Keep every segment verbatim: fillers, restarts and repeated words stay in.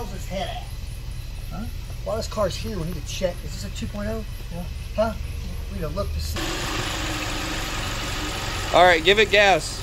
hell's his head at? Huh? While this car's here, we need to check. Is this a two point oh? Yeah. Huh? We need to look to see. All right, give it gas.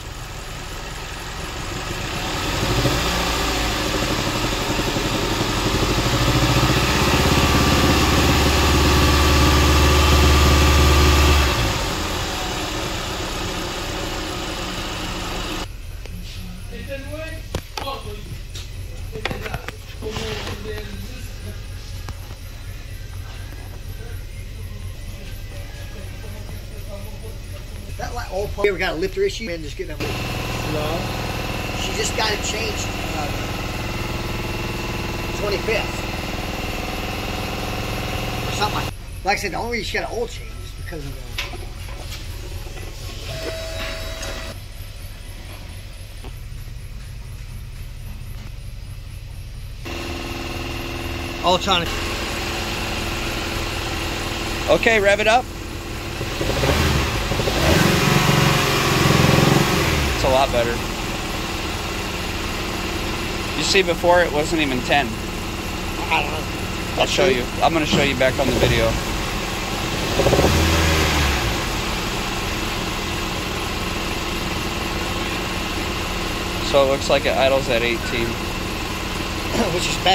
That like old part, we ever got a lifter issue and just getting them. No. She just got it changed uh, twenty-fifth. Or something like that. Like I said, the only reason she got an oil change is because of the all trying to. Okay, rev it up. It's a lot better. You see, before it wasn't even ten. I don't know. I'll show you. I'm going to show you back on the video. So it looks like it idles at eighteen. Which is bad.